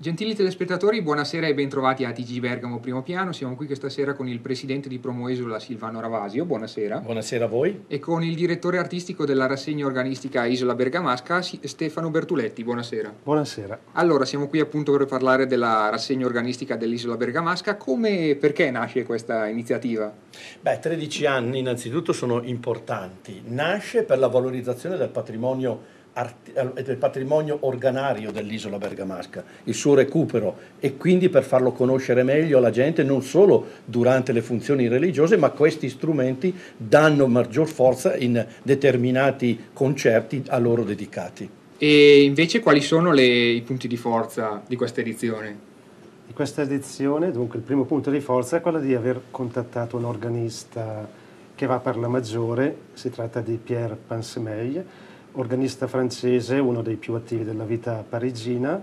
Gentili telespettatori, buonasera e bentrovati a TG Bergamo Primo Piano. Siamo qui questa sera con il presidente di Promoesola Silvano Ravasio, buonasera. Buonasera a voi. E con il direttore artistico della rassegna organistica Isola Bergamasca, Stefano Bertuletti, buonasera. Buonasera. Allora, siamo qui appunto per parlare della rassegna organistica dell'Isola Bergamasca. Come e perché nasce questa iniziativa? 13 anni innanzitutto sono importanti. Nasce per la valorizzazione del patrimonio organario dell'isola bergamasca, il suo recupero, e quindi per farlo conoscere meglio alla gente non solo durante le funzioni religiose, ma questi strumenti danno maggior forza in determinati concerti a loro dedicati. E invece quali sono i punti di forza di questa edizione? Di questa edizione, dunque, il primo punto di forza è quello di aver contattato un organista che va per la maggiore. Si tratta di Pierre Pansemeil, organista francese, uno dei più attivi della vita parigina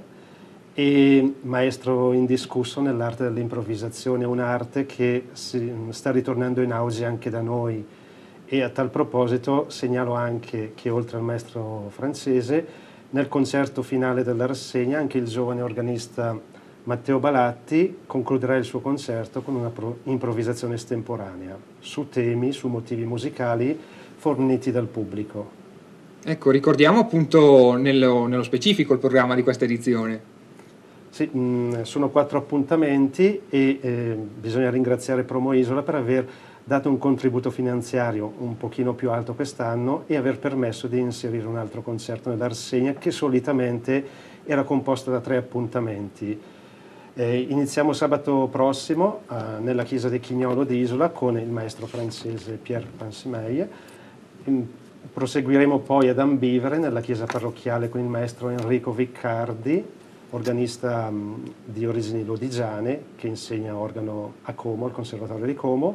e maestro indiscusso nell'arte dell'improvvisazione, un'arte che sta ritornando in auge anche da noi. E a tal proposito segnalo anche che oltre al maestro francese, nel concerto finale della rassegna anche il giovane organista Matteo Balatti concluderà il suo concerto con una improvvisazione estemporanea su temi, su motivi musicali forniti dal pubblico. Ecco, ricordiamo appunto nello specifico il programma di questa edizione. Sì, sono 4 appuntamenti e bisogna ringraziare Promoisola per aver dato un contributo finanziario un pochino più alto quest'anno e aver permesso di inserire un altro concerto nella rassegna che solitamente era composta da 3 appuntamenti. Iniziamo sabato prossimo nella chiesa di Chignolo di Isola con il maestro francese Pierre Pansemeil. Proseguiremo poi ad Ambivere nella chiesa parrocchiale con il maestro Enrico Viccardi, organista di origini lodigiane che insegna organo a Como, al Conservatorio di Como.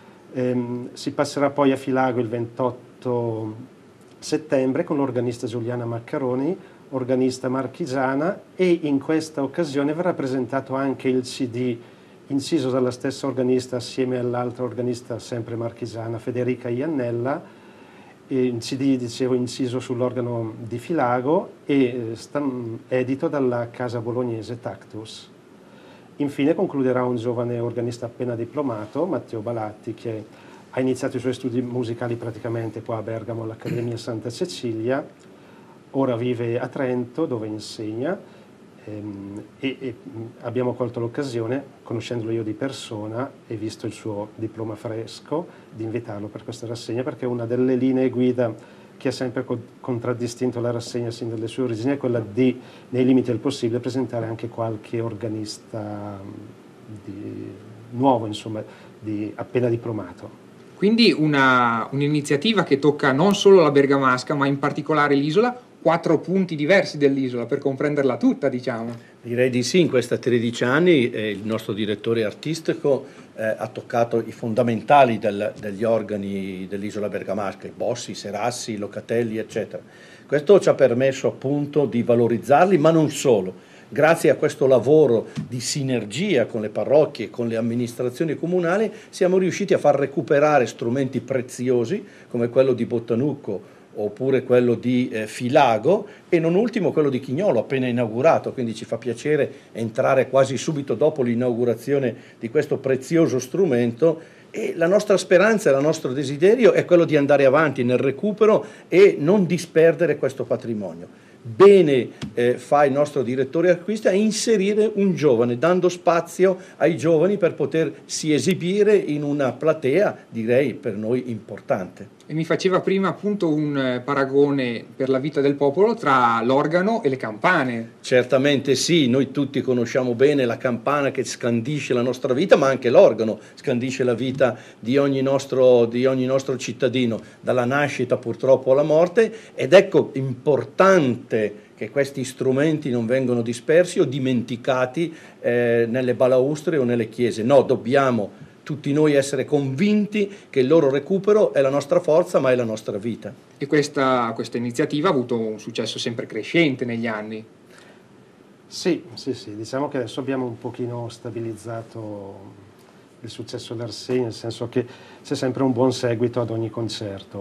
Si passerà poi a Filago il 28 settembre con l'organista Giuliana Maccaroni, organista marchigiana, e in questa occasione verrà presentato anche il CD inciso dalla stessa organista assieme all'altra organista sempre marchigiana Federica Iannella, il CD, dicevo, inciso sull'organo di Filago e edito dalla casa bolognese Tactus. Infine concluderà un giovane organista appena diplomato, Matteo Balatti, che ha iniziato i suoi studi musicali praticamente qua a Bergamo all'Accademia Santa Cecilia, ora vive a Trento dove insegna e abbiamo colto l'occasione, conoscendolo io di persona e visto il suo diploma fresco, di invitarlo per questa rassegna, perché una delle linee guida che ha sempre contraddistinto la rassegna sin dalle sue origini è quella di, nei limiti del possibile, presentare anche qualche organista nuovo, insomma, appena diplomato. Quindi un'iniziativa che tocca non solo la Bergamasca, ma in particolare l'isola, 4 punti diversi dell'isola per comprenderla tutta, diciamo. Direi di sì. In questi 13 anni il nostro direttore artistico ha toccato i fondamentali degli organi dell'isola bergamasca, i bossi, i serassi, i locatelli, eccetera. Questo ci ha permesso appunto di valorizzarli, ma non solo. Grazie a questo lavoro di sinergia con le parrocchie e con le amministrazioni comunali siamo riusciti a far recuperare strumenti preziosi come quello di Bottanucco oppure quello di Filago e non ultimo quello di Chignolo appena inaugurato, quindi ci fa piacere entrare quasi subito dopo l'inaugurazione di questo prezioso strumento e la nostra speranza e il nostro desiderio è quello di andare avanti nel recupero e non disperdere questo patrimonio. Bene fa il nostro direttore artista a inserire un giovane, dando spazio ai giovani per potersi esibire in una platea, direi, per noi importante. E mi faceva prima appunto un paragone per la vita del popolo tra l'organo e le campane. Certamente sì, noi tutti conosciamo bene la campana che scandisce la nostra vita, ma anche l'organo scandisce la vita di ogni nostro cittadino, dalla nascita purtroppo alla morte, ed ecco importante che questi strumenti non vengano dispersi o dimenticati nelle balaustre o nelle chiese. No, dobbiamo tutti noi essere convinti che il loro recupero è la nostra forza, ma è la nostra vita. E questa iniziativa ha avuto un successo sempre crescente negli anni. Sì, diciamo che adesso abbiamo un pochino stabilizzato il successo della rassegna, nel senso che c'è sempre un buon seguito ad ogni concerto.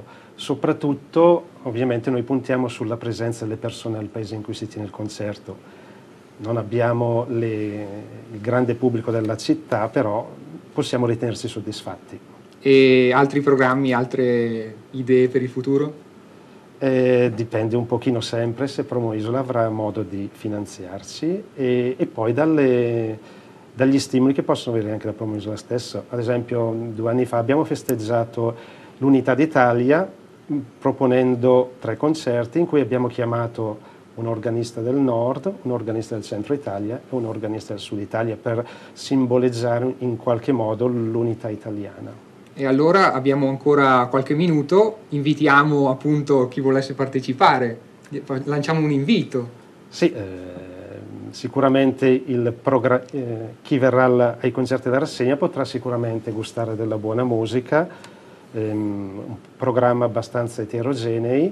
Soprattutto, ovviamente, noi puntiamo sulla presenza delle persone al paese in cui si tiene il concerto. non abbiamo il grande pubblico della città, però possiamo ritenersi soddisfatti. E altri programmi, altre idee per il futuro? Dipende un pochino sempre se Promo Isola avrà modo di finanziarsi e poi dagli stimoli che possono venire anche da Promo Isola stesso. Ad esempio 2 anni fa abbiamo festeggiato l'Unità d'Italia proponendo 3 concerti in cui abbiamo chiamato un organista del nord, un organista del centro Italia e un organista del sud Italia per simboleggiare in qualche modo l'unità italiana. E allora abbiamo ancora qualche minuto, invitiamo appunto chi volesse partecipare, lanciamo un invito. Sì, sicuramente chi verrà ai concerti della rassegna potrà sicuramente gustare della buona musica, un programma abbastanza eterogenei,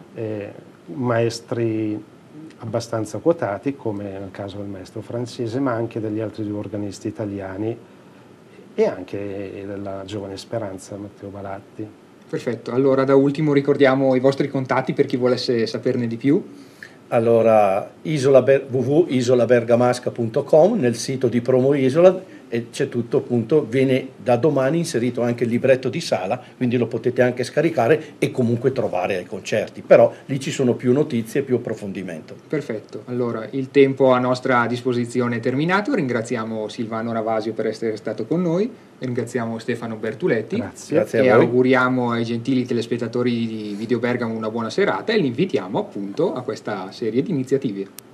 maestri abbastanza quotati come nel caso del maestro francese, ma anche degli altri 2 organisti italiani e anche della giovane Speranza, Matteo Balatti. Perfetto, allora da ultimo ricordiamo i vostri contatti per chi volesse saperne di più. Allora, www.isolabergamasca.com, nel sito di Promo Isola, e c'è tutto, appunto, viene da domani inserito anche il libretto di sala, quindi lo potete anche scaricare e comunque trovare ai concerti, però lì ci sono più notizie e più approfondimento. Perfetto, allora il tempo a nostra disposizione è terminato, ringraziamo Silvano Ravasio per essere stato con noi, ringraziamo Stefano Bertuletti. Grazie e a voi. auguriamo ai gentili telespettatori di Video Bergamo una buona serata e li invitiamo appunto a questa serie di iniziative.